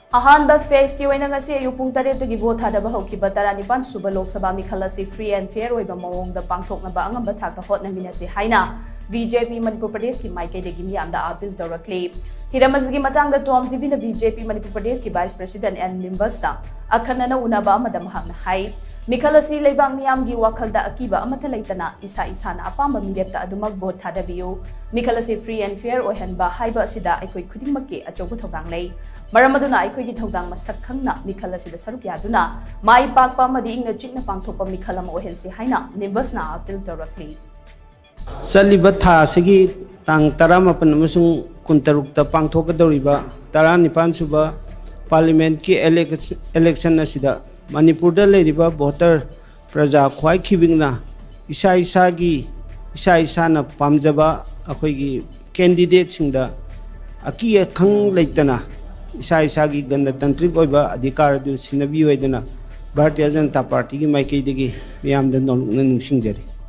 AHANBA phase की ओइना ngasi AYUK pung 8 gi vote THADABA HOUKHIBA 19 Shuba Lok Sabha Meekhal Asi free and fair Oiba Maongda Pangthoknaba Angamba Thakta Hotnaminnasi HAINA BJP Manipur Pradesh की MAIKEI DAGI MEEYAMDA appeal TOURAKLI हिरमसगी Matang TOMTV na BJP Manipur Pradesh की Vice President and members ta akhanana unaba amadam hamna hai Meekhal asi leibang miyam gi wakhalda akiba amatha leitana isa isana apamba mirepta adumak vote thadabiyu Meekhal asi free and fair oihanba haiba asida aikoi khudingmakki achobu thodang lei Maramaduna aikoi gi thodang masak khangna Meekhal asida saruk yaduna mai pakpa amadi ingna chikna pangthokpa Meekhal ama ohensi haina members na appeal TOURAKLI Saliba tha sigi tang taramapan amasung kuntarukta pangthokadoriba 19 suba parliament ki election asida Manipur da leriba voter praja khwai khibingna isa na pamjaba akhoi gi candidate singda aki khang leitana isa gi ganatantric oiba adhikar du sinabi hoidana Bharatiya Janata Party gi maikei degi miyam da nolung ningsingjari